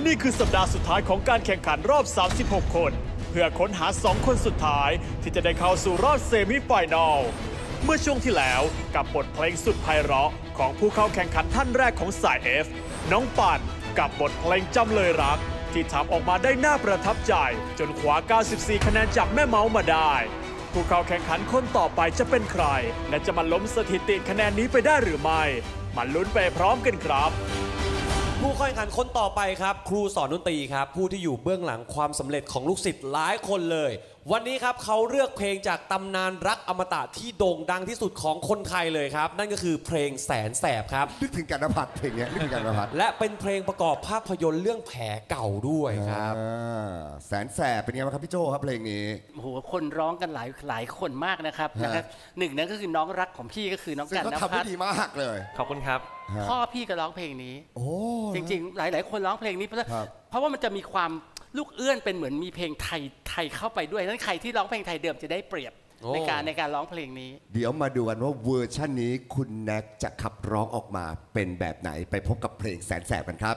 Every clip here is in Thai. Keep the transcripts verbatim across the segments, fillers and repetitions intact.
นี่คือสัปดาห์สุดท้ายของการแข่งขันรอบ สามสิบหก คนเพื่อค้นหาสองคนสุดท้ายที่จะได้เข้าสู่รอบเซมิไฟแนลเมื่อช่วงที่แล้วกับบทเพลงสุดไพเราะของผู้เข้าแข่งขันท่านแรกของสาย F น้องปั่นกับบทเพลงจำเลยรักที่ทำออกมาได้น่าประทับใจจนคว้าเก้าสิบสี่คะแนนจากแม่เมาส์มาได้ผู้เข้าแข่งขันคนต่อไปจะเป็นใครและจะมาล้มสถิติคะแนนนี้ไปได้หรือไม่มาลุ้นไปพร้อมกันครับผู้เข้าแข่งขันคนต่อไปครับครูสอนดนตรีครับผู้ที่อยู่เบื้องหลังความสำเร็จของลูกศิษย์หลายคนเลยวันนี้ครับเขาเลือกเพลงจากตำนานรักอมตะที่โด่งดังที่สุดของคนไทยเลยครับนั่นก็คือเพลงแสนแสบครับนึกถึงกันนภัทรเพลงนี้นึกถึงกันนภัทรและเป็นเพลงประกอบภาพยนตร์เรื่องแผลเก่าด้วยครับแสนแสบเป็นไงบ้างครับพี่โจครับเพลงนี้โอ้โหคนร้องกันหลายหลายคนมากนะครับนะครับหนึ่งนั่นก็คือน้องรักของพี่ก็คือน้องกันนภัทรซึ่งเขาทำได้ดีมากเลยขอบคุณครับพ่อพี่ก็ร้องเพลงนี้โอ้จริงๆหลายๆคนร้องเพลงนี้เพราะเพราะว่ามันจะมีความลูกเอื้อนเป็นเหมือนมีเพลงไทยไทยเข้าไปด้วยนั้นใครที่ร้องเพลงไทยเดิมจะได้เปรียบในการในการร้องเพลงนี้เดี๋ยวมาดูกันว่าเวอร์ชันนี้คุณแน็กจะขับร้องออกมาเป็นแบบไหนไปพบกับเพลงแสนแสบกันครับ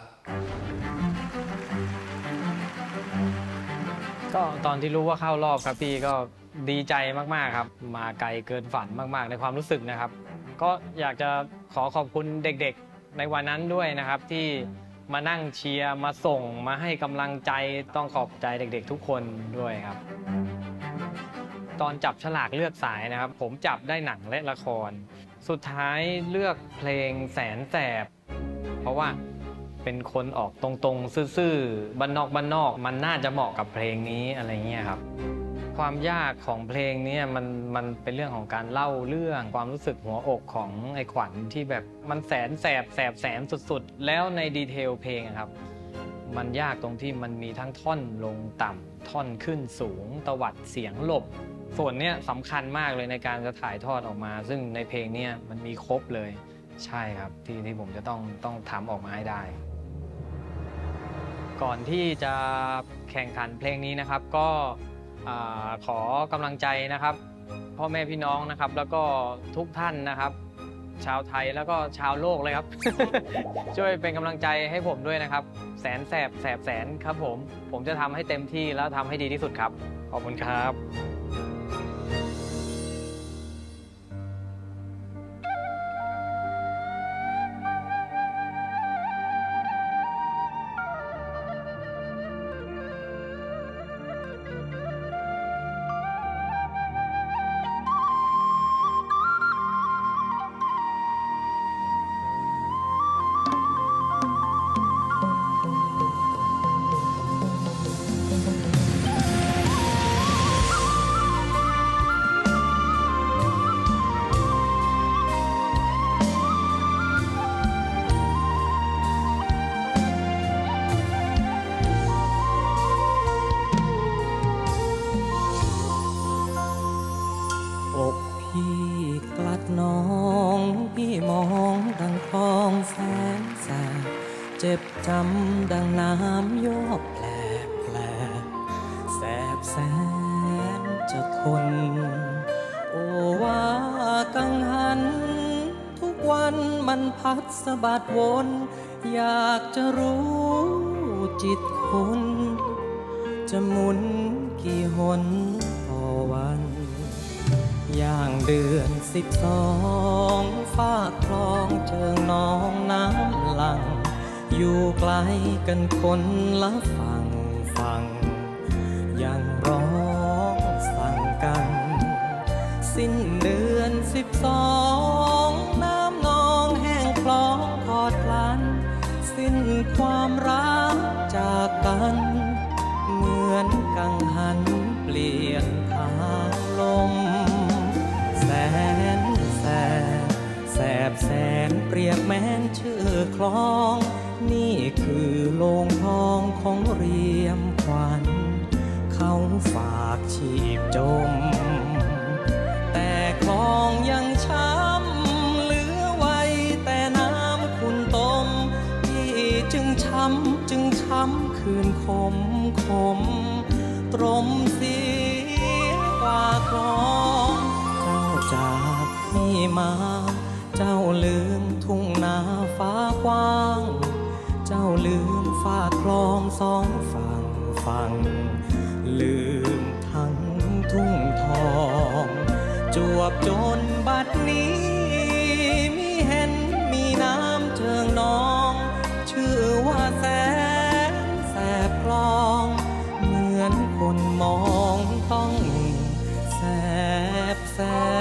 ก็ตอนที่รู้ว่าเข้ารอบครับพี่ก็ดีใจมากๆครับมาไกลเกินฝันมากๆในความรู้สึกนะครับก็อยากจะขอขอบคุณเด็กๆในวันนั้นด้วยนะครับที่มานั่งเชียร์มาส่งมาให้กำลังใจต้องขอบใจเด็กๆทุกคนด้วยครับตอนจับฉลากเลือกสายนะครับผมจับได้หนังและละครสุดท้ายเลือกเพลงแสนแสบเพราะว่าเป็นคนออกตรงๆซื่อๆบ้านนอกบ้านนอกมันน่าจะเหมาะกับเพลงนี้อะไรเงี้ยครับความยากของเพลงนี้มันมันเป็นเรื่องของการเล่าเรื่องความรู้สึกหัวอกของไอ้ขวัญที่แบบมันแสนแสบแสบแสนสุดๆแล้วในดีเทลเพลงครับมันยากตรงที่มันมีทั้งท่อนลงต่ำท่อนขึ้นสูงตวัดเสียงหลบส่วนเนี้ยสำคัญมากเลยในการจะถ่ายทอดออกมาซึ่งในเพลงนี้มันมีครบเลยใช่ครับที่ที่ผมจะต้องต้องทำออกมาให้ได้ก่อนที่จะแข่งขันเพลงนี้นะครับก็ขอกำลังใจนะครับพ่อแม่พี่น้องนะครับแล้วก็ทุกท่านนะครับชาวไทยแล้วก็ชาวโลกเลยครับ ช่วยเป็นกำลังใจให้ผมด้วยนะครับแสนแสบแสบแสนครับผมผมจะทำให้เต็มที่แล้วทำให้ดีที่สุดครับขอบคุณครับน้องพี่มองดังคลองแสนแสบเจ็บจำดังน้ำโยกแผลแผลแสบแสนจะทนโอว่ากังหันทุกวันมันพัดสะบัดวนอยากจะรู้จิตคนจะหมุนกี่หนต่อวันอย่างเดือนสิบสองฝากคลองเจิงน้องน้ำหลังอยู่ไกลกันคนละฝั่งฝั่งยังร้องสั่งกันสิ้นเดือนสิบสองน้ำนองแห้งคลองทอดพลันสิ้นความรักจากกันเหมือนกังหันเปลี่ยนทางลมแสนแสบแสบแสนเปรียบแม้นชื่อคลองนี่คือโลงทองของเรียมขวัญเขาฝากชีพจมแต่คลองยังช้ำเหลือไว้แต่น้ำขุ่นต้มที่จึงช้ำจึงช้ำคืนคมคมตรมเสียกว่าคลองเจ้าจากพี่มาเจ้าลืมทุ่งนาฟ้ากว้างเจ้าลืมฝากคลองสองฝั่งฝั่งลืมทั้งทุ่งทองจวบจนบัดนี้มีเห็นมีน้ำเจิงนองชื่อว่าแสนแสบคลองเหมือนคนมองต้องแสบแส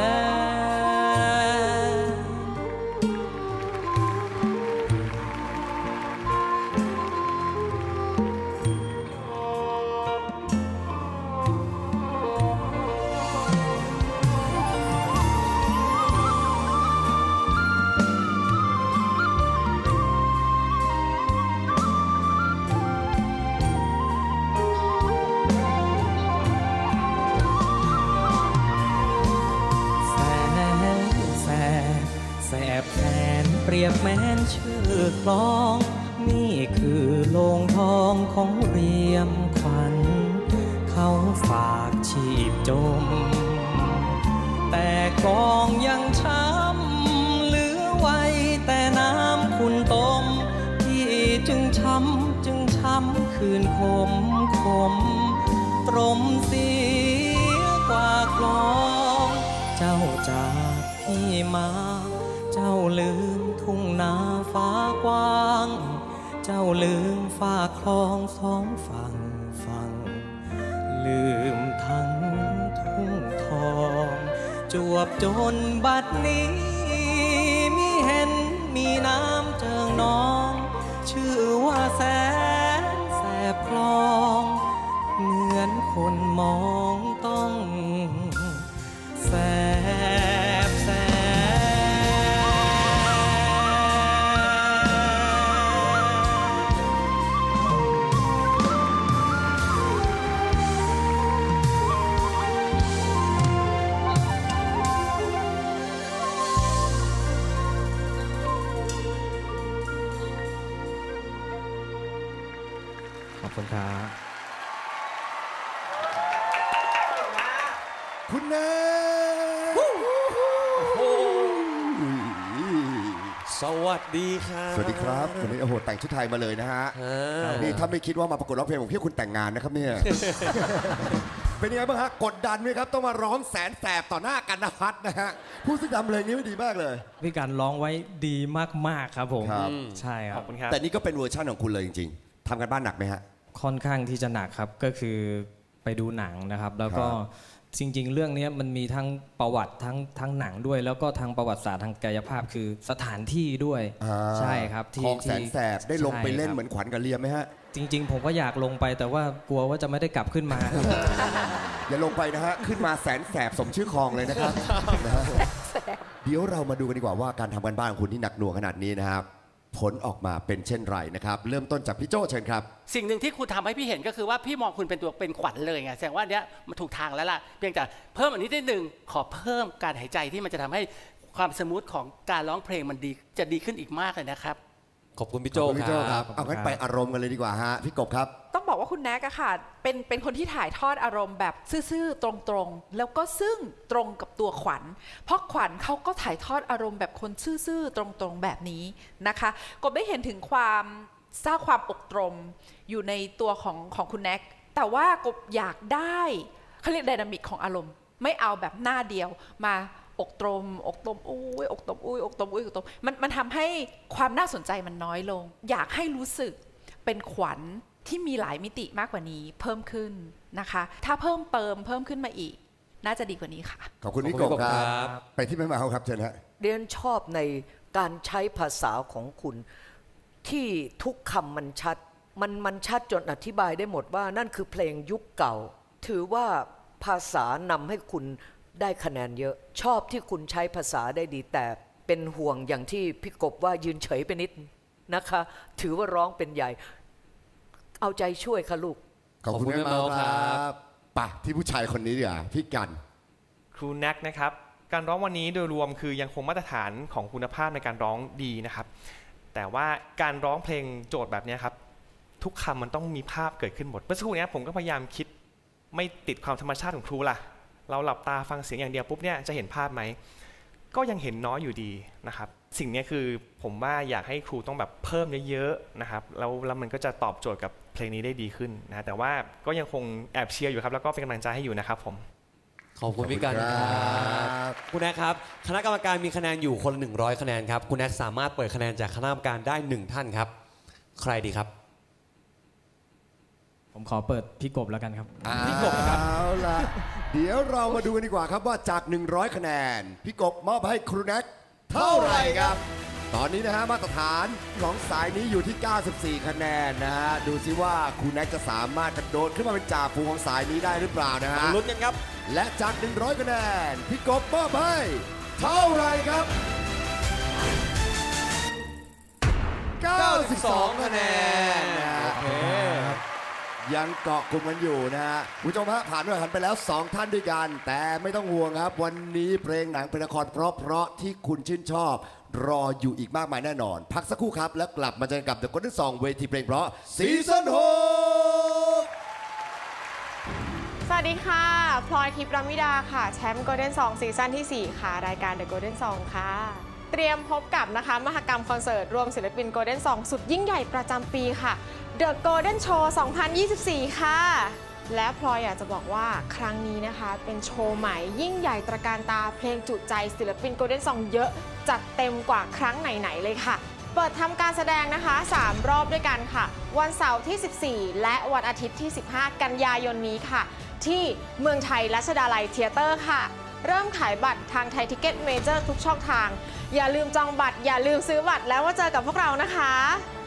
เปรียบแม้นชื่อคลองนี่คือโลงทองของเรียมขวัญเขาฝากชีพจมแต่กองยังช้ำเหลือไว้แต่น้ำคุณต้มที่จึงช้ำจึงช้ำคืนคมคมตรมเสียกว่าคลองเจ้าจากพี่มาเจ้าลืมทุ่งนาฟ้ากว้างเจ้าลืมฝ้าคลองสองฝั่งฝั่งลืมทั้งทุ่งทองจวบจนบัดนี้มีเห็นมีน้ำเจิงนองชื่อว่าแสนแสบคลองเหมือนคนมองต้องแสบแสบขอบคุณครับคุณแนสวัสดีครับสวัสดีครับวันนี้โอ้โหแต่งชุดไทยมาเลยนะฮะนี่ถ้าไม่คิดว่ามาประกวดร้องเพลงผมคิดคุณแต่งงานนะครับเนี่ย เป็นยังไงบ้างฮะกดดันไหมครับต้องมาร้องแสนแสบต่อหน้ากันนภัทรนะฮะผู้ซึ่งทำเพลงนี้ไม่ดีมากเลยพี่การร้องไว้ดีมากๆครับผมใช่ครับแต่นี่ก็เป็นเวอร์ชันของคุณเลยจริงๆทำกันบ้านหนักไหมฮะค่อนข้างที่จะหนักครับก็คือไปดูหนังนะครับแล้วก็จริงๆเรื่องนี้มันมีทั้งประวัติทั้งทั้งหนังด้วยแล้วก็ทางประวัติศาสตร์ทางกายภาพคือสถานที่ด้วยใช่ครับที่คลองแสนแสบได้ลงไปเล่นเหมือนขวัญกับเลียมไหมฮะจริงๆผมก็อยากลงไปแต่ว่ากลัวว่าจะไม่ได้กลับขึ้นมาอย่าลงไปนะฮะขึ้นมาแสนแสบสมชื่อคลองเลยนะครับเดี๋ยวเรามาดูกันดีกว่าว่าการทำกันบ้านของคุณที่หนักหน่วงขนาดนี้นะครับผลออกมาเป็นเช่นไรนะครับเริ่มต้นจากพี่โจ้เชิญครับสิ่งหนึ่งที่คุณทำให้พี่เห็นก็คือว่าพี่มองคุณเป็นตัวเป็นขวัญเลยไงแสดงว่าเนี้ยมันถูกทางแล้วล่ะเพียงแต่เพิ่มอันนี้ได้หนึ่งขอเพิ่มการหายใจที่มันจะทำให้ความสมูทของการร้องเพลงมันดีจะดีขึ้นอีกมากเลยนะครับขอบคุณพี่โจ้ครับเอางั้นไปอารมณ์กันเลยดีกว่าฮะพี่กบครับต้องบอกว่าคุณแน็กอะค่ะเป็นเป็นคนที่ถ่ายทอดอารมณ์แบบซื่อๆตรงๆแล้วก็ซึ่งตรงกับตัวขวัญเพราะขวัญเขาก็ถ่ายทอดอารมณ์แบบคนซื่อๆตรงๆแบบนี้นะคะกบได้เห็นถึงความสร้างความอกตรมอยู่ในตัวของของคุณแน็กแต่ว่ากบอยากได้เขาเรียกไดนามิกของอารมณ์ไม่เอาแบบหน้าเดียวมาอกตรมอกตรมอุ้ยอกตรมอุ้ยอกตรมอุ้ยอกตรมมันมันทำให้ความน่าสนใจมันน้อยลงอยากให้รู้สึกเป็นขวัญที่มีหลายมิติมากกว่านี้เพิ่มขึ้นนะคะถ้าเพิ่มเติมเพิ่มขึ้นมาอีกน่าจะดีกว่านี้ค่ะขอบคุณพี่กบครับไปที่แม่เมาครับเชิญฮะเรียนชอบในการใช้ภาษาของคุณที่ทุกคำมันชัดมันมันชัดจนอธิบายได้หมดว่านั่นคือเพลงยุคเก่าถือว่าภาษานำให้คุณได้คะแนนเยอะชอบที่คุณใช้ภาษาได้ดีแต่เป็นห่วงอย่างที่พี่กบว่ายืนเฉยไปนิดนะคะถือว่าร้องเป็นใหญ่เอาใจช่วยค่ะลูกขอบคุณแม่เมาครับป่ะที่ผู้ชายคนนี้ดีกว่าพี่กันครูแน็กนะครับการร้องวันนี้โดยรวมคือยังคงมาตรฐานของคุณภาพในการร้องดีนะครับแต่ว่าการร้องเพลงโจทย์แบบนี้ครับทุกคำมันต้องมีภาพเกิดขึ้นหมดเมื่อสักครู่นี้ผมก็พยายามคิดไม่ติดความธรรมชาติของครูล่ะเราหลับตาฟังเสียงอย่างเดียวปุ๊บเนี่ยจะเห็นภาพไหมก็ยังเห็นน้อยอยู่ดีนะครับสิ่งนี้คือผมว่าอยากให้ครูต้องแบบเพิ่มเยอะๆนะครับแล้วแล้วมันก็จะตอบโจทย์กับเพลงนี้ได้ดีขึ้นนะแต่ว่าก็ยังคงแอบเชียร์อยู่ครับแล้วก็เป็นกำลังใจให้อยู่นะครับผมขอบคุณพี่กันครับคุณแอ๊กครับคณะกรรมการมีคะแนนอยู่คนละหนึ่งร้อยคะแนนครับคุณแอ๊กสามารถเปิดคะแนนจากคณะกรรมการได้หนึ่งท่านครับใครดีครับผมขอเปิดพี่กบแล้วกันครับพี่กบครับเอาล่ะเดี๋ยวเรามาดูกันดีกว่าครับว่าจากหนึ่งร้อยคะแนนพี่กบมอบให้ครูแน็กเท่าไหร่ครับตอนนี้นะฮะมาตรฐานของสายนี้อยู่ที่เก้าสิบสี่คะแนนนะฮะดูซิว่าครูแน็กจะสามารถกระโดดขึ้นมาเป็นจ่าฝูงของสายนี้ได้หรือเปล่านะฮะลุ้นกันครับและจากหนึ่งร้อยคะแนนพี่กบมอบให้เท่าไหร่ครับเก้าสิบสองคะแนนนะโอเคยังเกาะกลุ่มกันอยู่นะฮะผู้ชมฮะผ่านมาหันไปแล้วสองท่านด้วยกันแต่ไม่ต้องห่วงครับวันนี้เพลงหนังเพลงละครเพราะๆที่คุณชื่นชอบรออยู่อีกมากมายแน่นอนพักสักครู่ครับแล้วกลับมาเจอกับ The Golden Song เวทีเพลงเพราะซีซั่นหกสวัสดีค่ะพลอยทิพย์รมิดาค่ะแชมป์ Golden Song ซีซั่นที่สี่ค่ะรายการ The Golden Song ค่ะเตรียมพบกับนะคะมหกรรมคอนเสิร์ตรวมศิลปิน Golden Song สุดยิ่งใหญ่ประจำปีค่ะ The Golden Show สองพันยี่สิบสี่ ค่ะและพลอยอยากจะบอกว่าครั้งนี้นะคะเป็นโชว์ใหม่ยิ่งใหญ่ตระการตาเพลงจุใจศิลปิน Golden Song เยอะจัดเต็มกว่าครั้งไหนๆเลยค่ะเปิดทำการแสดงนะคะสามรอบด้วยกันค่ะวันเสาร์ที่สิบสี่และวันอาทิตย์ที่สิบห้ากันยายนนี้ค่ะที่เมืองไทยรัชดาลัยเธียเตอร์ค่ะเริ่มขายบัตรทางไทยทิกเก็ตเมเจอร์ทุกช่องทางอย่าลืมจองบัตรอย่าลืมซื้อบัตรแล้วมาเจอกับพวกเรานะคะ